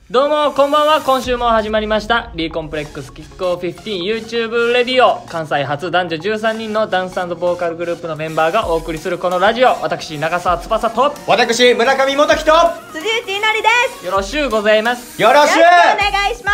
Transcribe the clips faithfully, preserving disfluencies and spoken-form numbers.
どうもこんばんは。今週も始まりましたリーコンプレックスキックオフ じゅうご YouTube レディオ。関西初男女じゅうさんにんのダンス&ボーカルグループのメンバーがお送りするこのラジオ。私長澤翼と私村上元樹と辻内いのりです。 よろしゅうございます。 よろしゅうよろしくお願いします。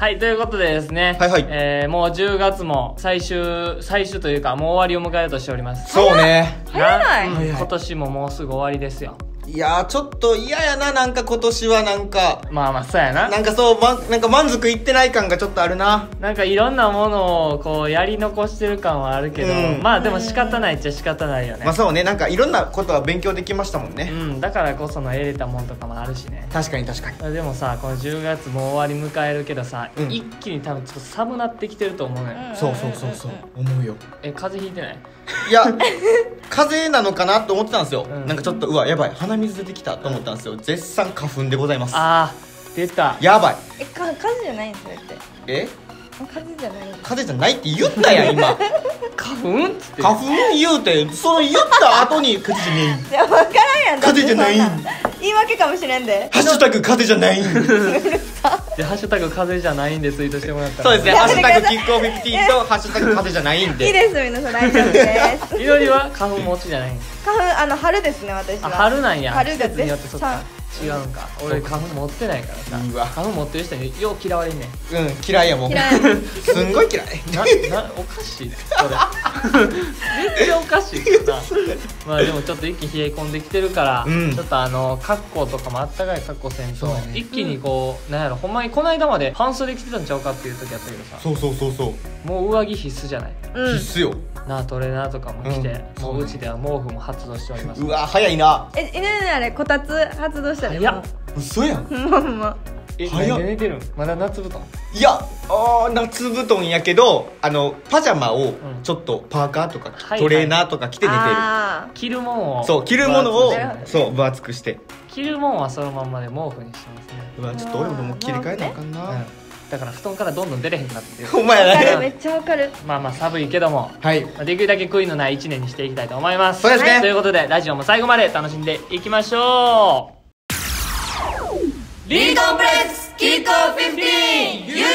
はい、ということでですね、 はいはい、 えー、もうじゅうがつも最終最終というかもう終わりを迎えようとしております。 そうね、 早ない、 うん、今年ももうすぐ終わりですよ。 いやーちょっと嫌やな。なんか今年はなんかまあまあそうやな。 なんかそう、ま、なんか満足いってない感がちょっとあるな。 なんかいろんなものをこうやり残してる感はあるけど、うん、まあでも仕方ないっちゃ仕方ないよね。 まあそうね、なんかいろんなことは勉強できましたもんね。 うん、だからこその得れたもんとかもあるしね。 確かに確かに。 でもさ、このじゅうがつもう終わり迎えるけどさ、うん、一気に多分ちょっと寒なってきてると思うのよ、 うん、そうそうそうそう思うよ。 え、風邪ひいてない？ いや風邪なのかなと思ってたんですよ、うん、なんかちょっとうわやばい鼻水出てきたと思ったんですよ。絶賛花粉でございます。 あー出た。 やばい。 え、か風邪じゃないんですよって。 え風邪じゃないんです。 風邪じゃないって言ったやん今花粉っつって花粉言うてその言った後に風邪じゃないいや分からんやん。 風邪じゃない言い訳かもしれんで。 ハッシュタグ風邪じゃないでハッシュタグ風邪じゃないんでツイートしてもらったら。 そうですね、ハッシュタグキックオフじゅうごとハッシュタグ風邪じゃないんでいいです皆さん大丈夫ですいろりは花粉持ちじゃないんです。 花粉あの春ですね私は。 あ、春なんや。 春が季節によってそっか違うんか。俺花粉持ってないからさ。 うわ花粉持ってる人によう嫌われんねん。 うん嫌いやもん。 嫌いすんごい嫌いななおかしいそれ全然おかしいけどなまあでもちょっと一気に冷え込んできてるから、うん、ちょっとあの格好とかもあったかい格好せんと、ね、一気にこう、うん、なんやろほんまにこの間まで半袖着てたんちゃうかっていう時あったけどさ。 そうそうそうそうもう上着必須じゃない、 うん、 必須よな。トレーナーとかも着て、うん、もううちでは毛布も発動しております。 うわ早いな。 え、犬ねあれこたつ発動したら早っ。 嘘やん。 まあまあえ、何で寝てるん？まだ夏布団？ いやあー夏布団やけどあのパジャマをちょっとパーカーとか、うん、トレーナーとか着て寝てる、 はい、 着るもんをそう着るものをそう分厚くして着るもんはそのまんまで毛布にしてますね。 うわちょっと俺ももう切り替えなあかんな、うん、 だから布団からどんどん出れへんくなってる。 お前やねめっちゃわかる。 まあまあ寒いけども、 はい、 できるだけ悔いのないいちねんにしていきたいと思います。 そうですね、 はい、ということでラジオも最後まで楽しんでいきましょう。リーコンプレックスキックオフ じゅうご YouTube レディ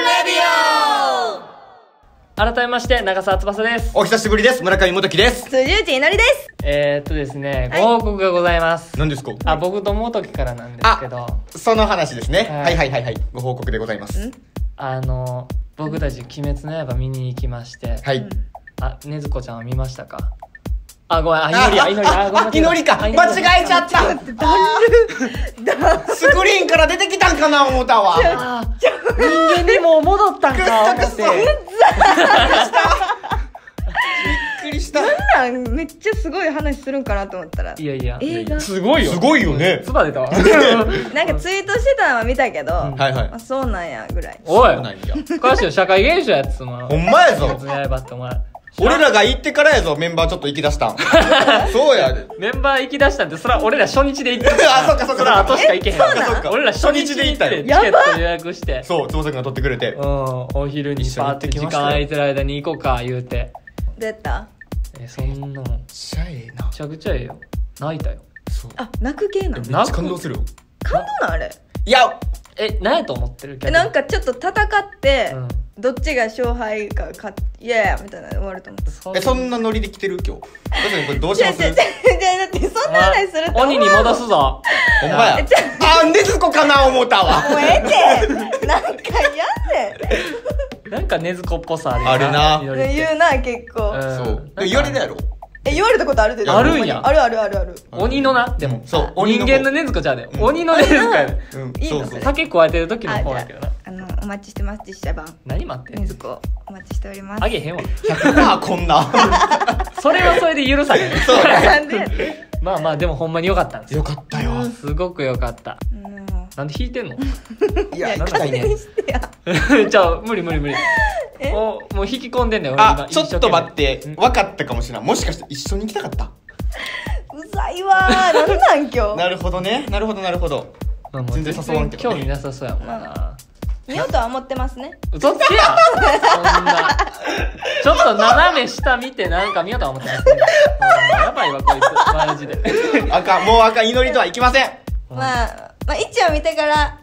オ。改めまして長澤翼です。 お久しぶりです。村上元樹です。 辻内いのりです。 えーっとですね、ご報告がございます。 何ですか？ あ、僕と元樹からなんですけど、 その話ですね、 はい、 はいはいはいはいご報告でございます。 あの僕たち鬼滅の刃見に行きまして、 はい、 あ、ねずこちゃんは見ましたか？あ、ごめん、あ、いのりや、いのり、あ、ごめん、 いのりか、間違えちゃった。スクリーンから出てきたんかな思ったわ。 人間にも戻ったんか思って。びっくりした。 なんなんめっちゃすごい話するんかなと思ったら。 いやいや、 映画すごいよ。 すごいよね。 つば出たわ。 なんかツイートしてたのは見たけど、 はいはい。 あ、そうなんやぐらい。 おい、 そうなんや。 歌手の社会現象やつも。 ほんまやぞ。 鬼滅の刃ってお前。 俺らが行ってからやぞ、メンバーちょっと行き出したん。そうやで。 メンバー行き出したんって、それは俺ら初日で行ってる。 あ、そっかそっか。 それは後しか行けへん。 そっかそっか。 俺ら初日で行ったよ。チケット予約して。 そう、つばさくんが取ってくれて。 うん、お昼にパーって時間空いてる間に行こうか、言うて。 どうやった？ え、そんなもん。めちゃええな。めちゃくちゃええよ。泣いたよ。 そう。 あ、泣く系なの？ めっちゃ感動するよ。 感動なあれ？ いや、 え、何やと思ってるけど。 なんかちょっと戦って、 うんどっちが勝敗かかイエーみたいな終わると思った。 え、そんなノリで来てる今日。確かにこれどうします？ じゃあだってそんな話すると思う。 鬼に戻すぞ。 ほんまや。あ、ねずこかな思ったわ。 もうええってなんかやんねん。なんかねずこっぽさあるな。 言うな結構。 そう。言われたやろ。 え、言われたことあるで。 あるんや。 あるあるあるある。 鬼のな。でもそう人間のねずこちゃうで。鬼のねずこやで。 うん。そうそう。 酒加えてる時の方やけどな。 あのお待ちしてます実写版。 何待ってんの？ ねずこお待ちしております。 あげへんわ。 ひゃくパーセントこんな。 それはそれで許される。 そうなんでやってまあまあでもほんまに良かったんですよ。 よかったよ。 すごく良かった。なんで弾いてんの？ いや、行きたいね。 じゃあ無理無理無理。もうもう引き込んでんだよ。 あ、ちょっと待って、分かったかもしれない。もしかして一緒に行きたかった？ うざいわー。なんなん今日。 なるほどね。なるほどなるほど。全然誘わんけどね。 興味なさそうやもんな。 見ようとは思ってますね。 嘘つけや。そんなちょっと斜め下見てなんか見ようとは思ってますね。やばいわこいつマジで。 あかん、もうあかん、祈りとはいきません。 まあまあ一応見てから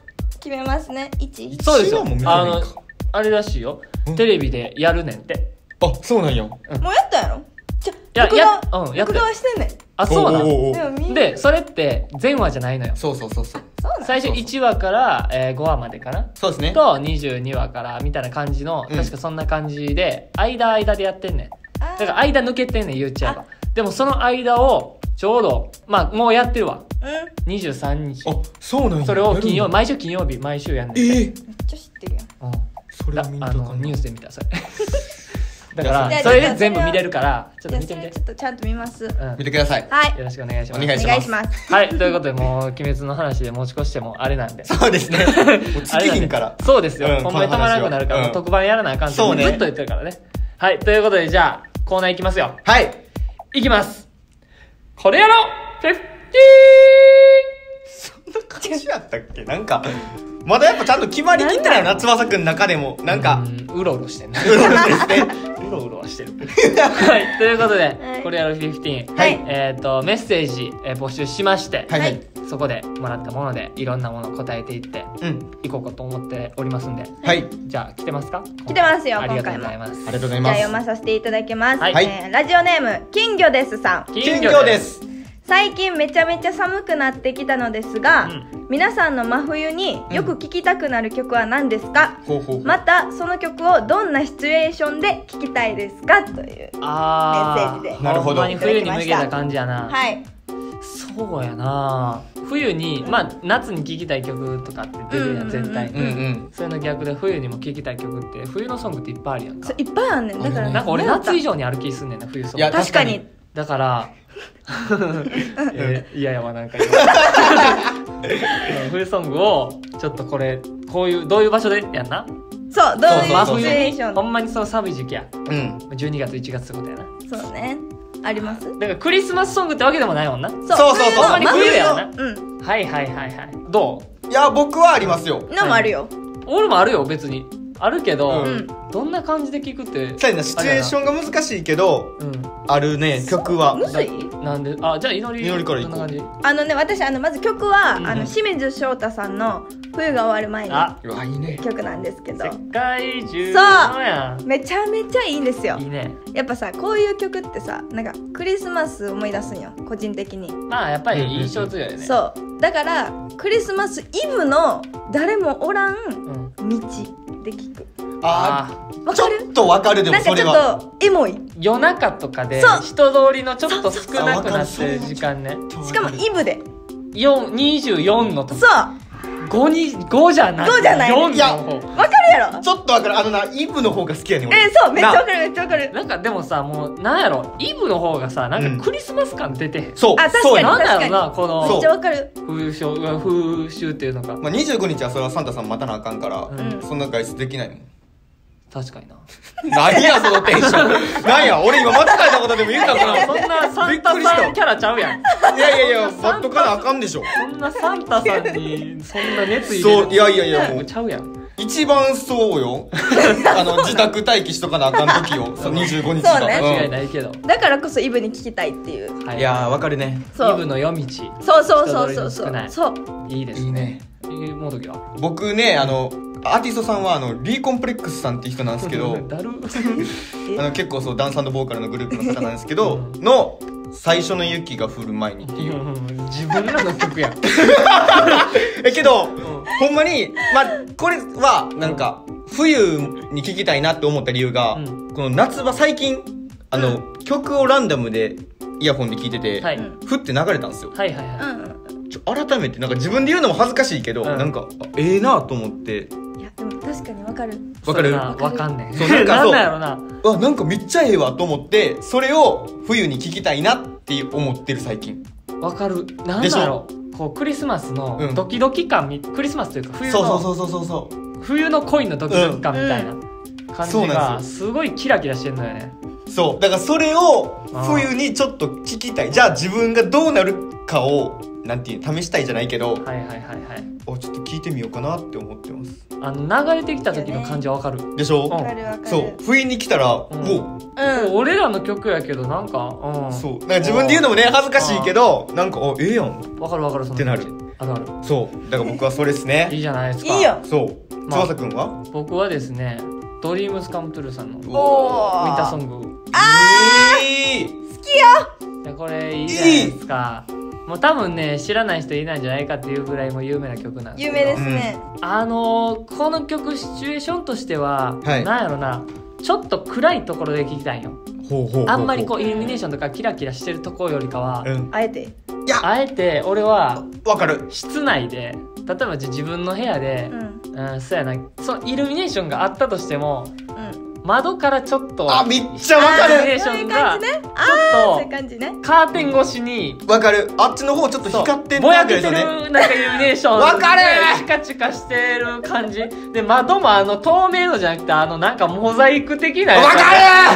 決めますね。いち。 そうですよ。 一はもう見てないかあのあれらしいよ、テレビでやるねんって。 あ、そうなんや。 もうやったんやろ。じゃや録画やうんやった録画はしてんねん。 あ、そうなおうおうおうでもみんなでそれって全話じゃないのよ。 そうそうそうそう。 そうなん最初いちわから、えー、ごわまでかなそうですね。 とにじゅうにわからみたいな感じの、 うん確かそんな感じで間間でやってんねん。 あーだから間抜けてんねん言っちゃえば。でもその間をちょうどまあもうやってるわ、 うん。 にじゅうさんにち。 あ、そうなんや。 それを金曜やるんや毎週金曜日毎週やんねんて。 ええ。 めっちゃ知ってるやん。 うんそれは見んとあかなのニュースで見たそれだかじゃあらそれじゃあで全部見れるからちょっじゃあそと見てみてれちょっとちゃんと見ます。 うん見てください。 はい。 よろしくお願いします。 お願いしお願いします。 はい、ということでもう鬼滅の話で持ち越してもあれなんで。 そうですね。もうあ尽れきなんでひんから。 そうですよ。 うんほんまに止まらなくなるから、 この話はもう特番やらなあかんってそうねずっと言ってるからね。はい、ということでじゃあコーナーいきますよ。 はい。 いきます。これやろフィフテそんな感じやったっけ？なんか、まだやっぱちゃんと決まりきってないよな、翼くんの中でも。なんか、 ィーンうろうろしてんな。 うろうろですね。 うろうろはしてる。はい、ということで、 はいこれやろフィフティーン。 はいえっ、と、メッセージ、えー募集しまして、 はいははいい。 そこでもらったものでいろんなものを答えていってうん。 いこうかと思っておりますんで、 はい。 じゃあ来てますか？ 来てますよありがとうございます。 ありがとうございじゃあます。 読まさせていただきます。 はいえーラジオネーム金魚ですさん。 金魚で。す。 最近めちゃめちゃ寒くなってきたのですが、 うん皆さんの真冬によく聴きたくなる曲は何ですか、 ほうほうほう。 またその曲をどんなシチュエーションで聴きたいですかという。 あーメッセージでなるほどほんまに冬に向けた感じやな。 はい。 そうやな。冬にまあ夏に聴きたい曲とかって出るやん絶対。 うんうん。 それの逆で冬にも聴きたい曲って冬のソングっていっぱいあるやんかそう。いっぱいあんねん。だから、 うんなんか俺何やった夏以上にある気すんねんな冬ソング。 いや確かに。 だからえー嫌やわなんか今冬ソングをちょっとこれこういうどういう場所でやんな。 そう、どういうシチュ真冬にエーションほんまにその寒い時期やうん。 じゅうにがついちがつってことやな。 そうね。ありますだからクリスマスソングってわけでもないもんな。 そうそうそうそう冬のほんまに冬やな真冬のうん。 はいはいはいはい。どう？ いや、僕はありますよ。 のもあるよ。 俺もあるよ別にあるけど、 うんどんな感じで聞くってそうやな、シチュエーションが難しいけど、 うんあるね、曲は。 むずいなんであじゃあ祈り祈りから行こうどんな感あのね、私、あの、まず曲は、 うんあの、清水翔太さんの冬が終わる前にじあうわ、いいね。 曲なんですけど、 世界中のやんめちゃめちゃいいんですよい。いね。 やっぱさ、こういう曲ってさ、なんかクリスマス思い出すんよ、個人的に。 まあやっぱり印象強いよね。 そう。だから、クリスマスイブの誰もおらんうん、 道で聴く。 あわー、ちょかるっとわかる、でもなんかちょそれは。 っとエモい。 夜中とかでそう人通りのちょっと少なくなってる時間ね。 しかもイブで。 よんにじゅうよんのとそうごにごじゃない。 ごじゃないよんいやの方。 わかるやろちょっとわかる。あのな、イブの方が好きやねん、俺。 えー、そう、めっちゃなわかるめっちゃわかる。 なんかでもさもうなんやろイブの方がさなんかクリスマス感出てへん。 そう、 あ確かにそうやねんなんだろうなこそうのめっちゃわかる。 風習風習っていうのが。 まあ、にじゅうごにちはそれはサンタさん待たなあかんから、 うんそんな外出できないもん。 確かにな。 何や、そのテンション。何や、俺今間違えたことでも言うたかな。 そんなサンタさんキャラちゃうやん。 いやいやいや、待っとかなあかんでしょ。 そんなサンタさんにそんな熱入れるそういやいやいやもうちゃうやん。 一番そうよ。あの、自宅待機しとかなあかん時よ。そうにじゅうごにちが。 そうね間違いないけど。 だからこそイブに聴きたいっていう。 はうんいやー、わかるね。 そうイブの夜道そうそうそうそうそう人通りの少ないそう。 いいですいいね。 えーもう時は僕ね、あの、アーティストさんは、あの、リーコンプレックスさんって人なんですけど、 だるあの、結構そう、ダンス&ボーカルのグループの方なんですけど、 うんの、最初の雪が降る前にっていう。 自分らの曲やん。 え、けど、ほんまに、まあ、これは、なんか、冬に聴きたいなって思った理由が、 うんこの夏場最近、あの、曲をランダムでイヤホンで聴いてて、 はいうんふって流れたんですよ。 はいはいはうんうんちょ改めて、なんか自分で言うのも恥ずかしいけど、 うんなんか、あええなと思って、 いやでも確かにわかる。 い。 わかるそうやなわかんねん。 そうなんかそうなんなんやろな。 わ、なんかめっちゃええわと思って、それを冬に聴きたいなって思ってる最近。 わかる。なんでしょだろう。こうクリスマスのうんドキドキ感み、クリスマスというか冬のそうそうそうそうそうそう。 冬の恋のドキドキ感みたいな感そうじがなんですすごいキラキラしてんのよね。 そう。だからそれを冬にちょっと聞きたい。じゃあ自分がどうなるかを、なんていう、試したいじゃないけど、 はいはいはいはい。 おちょっと聞いてみようかなって思ってます。 あの流れてきた時の感じはわかる。 でしょ、 うんわかるわかる。 そう。不意に来たら、もんう、 うん。 俺らの曲やけどなんか、うん、 そう。なんか自分で言うのもね、恥ずかしいけど、なんか、あ、ええやん。 わかるわかるそのってなる気持ちあるある。 そうだから僕はそれですね。 いいじゃないですか。 いいよ。 そうまあ翼くんは僕はですね、ドリームスカムトゥルーさんのウおーィンターソング。 えー好きよ。 いやこれいいじゃないですか。もう多分ね知らない人いないんじゃないかっていうぐらいもう有名な曲なんですけど、 有名ですね。 あのー、この曲シチュエーションとしては、 はいなんやろな、ちょっと暗いところで聴きたいんよ。 ほうほうほうほうあんまりこうイルミネーションとかキラキラしてるところよりかは、 うんあえて。 いやあえて俺はわかる。 室内で、例えばじゃあ自分の部屋でう、んうん、そうやな、そのイルミネーションがあったとしてもうん。 窓からちょっとあめっちゃわかるイルミネーシそういうョンが感じね。 ちああ、そういうょっ感じね。 とカーテン越しにわかる。あっちの方ちょっと光ってんぼやけてですよね。 るなんかイルミネーションわかるでチカチカしてる感じで、窓もあの透明のじゃなくてあのなんかモザイク的なやつわか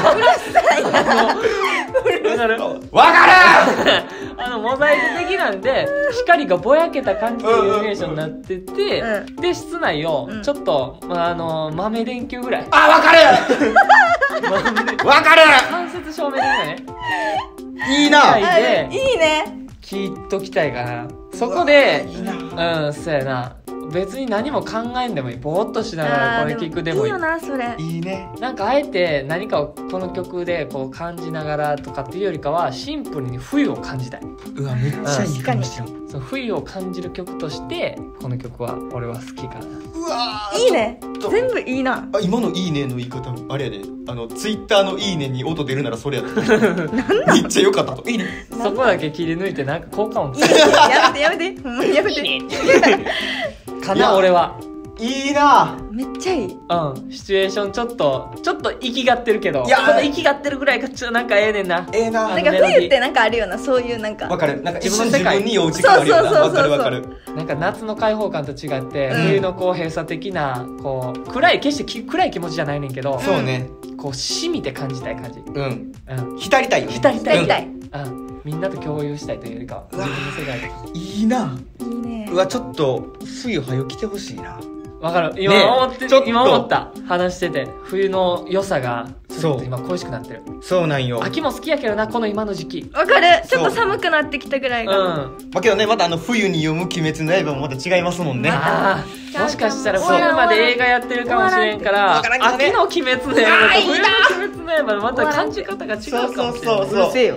わかるるわかるあのモザイク的なんで光がぼやけた感じのイルミネーションになってて、 うで室内をうんちょっと、まあ、あの豆電球ぐらいあわかるわかる間接照明的なねいいなはいあでいいね。 聞いときたいかな。そこでいいなうんそうやな、別に何も考えんでもいい、ぼーっとしながらこれ聞くでもいい。 いいよなそれ。 いいね。 なんかあえて何かをこの曲でこう感じながらとかっていうよりかはシンプルに冬を感じたい。 うわめっちゃいいかもしれん。 その冬を感じる曲としてこの曲は俺は好きかな。 うわいいねちょっと全部いいな。 あ今のいいねの言い方あれやで、あのツイッターのいいねに音出るならそれやっためっちゃ良かったと。いいねそこだけ切り抜いてなんか効果音いいねやめてやめてほんまにやめて。 かないや俺はいいな。 めっちゃいい。 うんシチュエーションちょっとちょっと生きがってるけど、 いやこの生きがってるぐらいがちょっとなんかええねんな。 ええな。 なんか冬ってなんかあるよな、そういうなんかわかる。なんか一自分の世界瞬自分に酔う時間あるよな。 そうそうわそうそうかるわかる。 なんか夏の開放感と違って、 うん冬のこう閉鎖的なこう暗い決してき暗い気持ちじゃないねんけど、 そうね。 こうしみて感じたい感じ。 うん。 うん浸りたいよね。 浸りたいやりたい。 うん、みんなと共有したいというよりかはうわ自分の世界で。 うんいいな。 いいねう。わちょっと冬早来てほしいな。 わかる今ね思って、 ちょっと今思った話してて冬の良さがちょっそうと今恋しくなってる。 そうなんよ。 秋も好きやけどなこの今の時期。 わかる。ちょっとそう寒くなってきたぐらいが。 うんまあけどね、またあの冬に読む鬼滅の刃もまた違いますもんね。 あちゃうあもしかしたらちゃう冬まで映画やってるかもしれんから終わらんけどね秋の鬼滅の刃と冬の鬼滅の刃のまた感じ方が違うかもしれない。 そうそうそううるせえよ。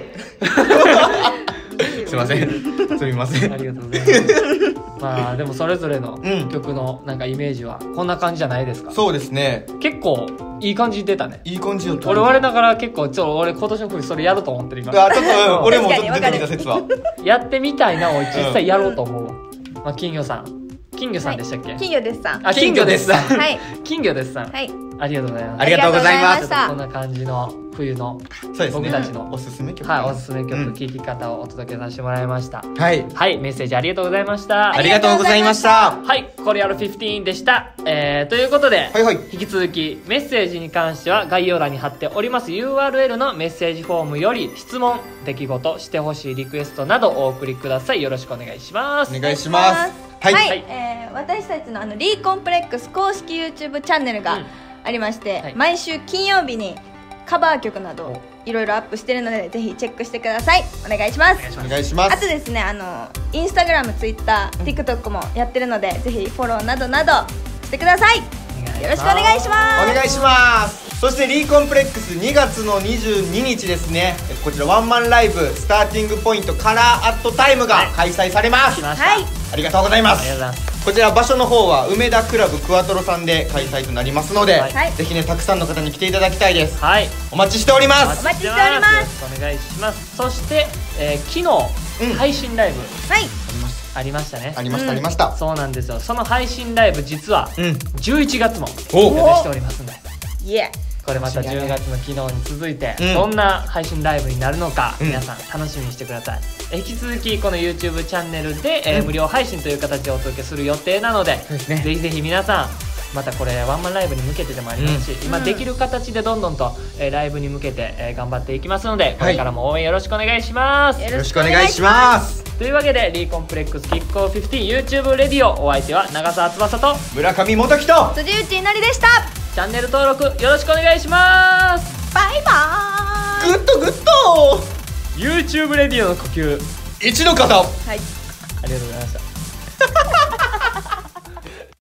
すいません。すみません。 ありがとうございますまあでもそれぞれのうん曲のなんかイメージはこんな感じじゃないですか。 そうですね。 結構いい感じ出たね。 いい感じよ。 俺我ながら結構ちょ俺今年の冬それやると思ってる今。 あ、ちょっと、うん俺もちょっと出て確かにきた説は。 やってみたいなを実際やろうと思うわ、まあ、金魚さん金魚さんでしたっけ、 金魚ですさん。 あ金魚ですさんはい金魚ですさん、 はい。 ありがとうございます。 ありがとうございますありがとうございましたこんな感じの冬のそうですね。 僕たちのおすすめ曲。 はいおすすめ曲、 うん聴き方をお届けさせてもらいました。 はい。 はいメッセージありがとうございました。 ありがとうございました。 はいコリアルじゅうごでした、えー、ということで、 はいはい。 引き続きメッセージに関しては概要欄に貼っております ユーアールエル のメッセージフォームより質問出来事してほしいリクエストなどお送りください。よろしくお願いします。 お願いします。はい。 はい、 はいえー私たちのあのリーコンプレックス公式 YouTube チャンネルがうんありまして、 はい毎週金曜日にカバー曲などいろいろアップしてるのでぜひチェックしてください。お願いします。 お願いします。 あとですね、あのインスタグラム、ツイッター、TikTok もやってるのでぜひフォローなどなどしてください。よろしくお願いします。 お願いしますそしてリーコンプレックスにがつのにじゅうににちですね、こちらワンマンライブスターティングポイントカラーアットタイムが開催されます、 来ました、 はいありがとうございまありがとうございます。 こちら場所の方は梅田クラブクワトロさんで開催となりますので、 はいはいぜひねたくさんの方に来ていただきたいです。 はいお待ちしております。 お待ちしておりますよろしくお願いします。そして、えー昨日、 うん配信ライブはい。 ありましたね。 ありました、 うんありました。 そうなんですよ。その配信ライブ実はうん。 じゅういちがつもお予定しておりますんで、 イエこれまたじゅうがつの昨日に続いて、 うんどんな配信ライブになるのか、 うん皆さん楽しみにしてください。え引き続きこの YouTube チャンネルで、えーうん無料配信という形でお届けする予定なので、 そうですねぜひぜひ皆さんまたこれワンマンライブに向けてでもありますし、今できる形でどんどんと、えーライブに向けて、えー頑張っていきますので、これからも応援よろしくお願いします。 よよろしくお願いします。 というわけでリーコンプレックスキックオフ 15YouTube レディオ、お相手は長澤翼と村上元樹と辻内いのりでした。 チャンネル登録よろしくお願いします。 バイバーイ。 グッドグッド YouTube レディオの呼吸、 一の方。 はい。 ありがとうございました。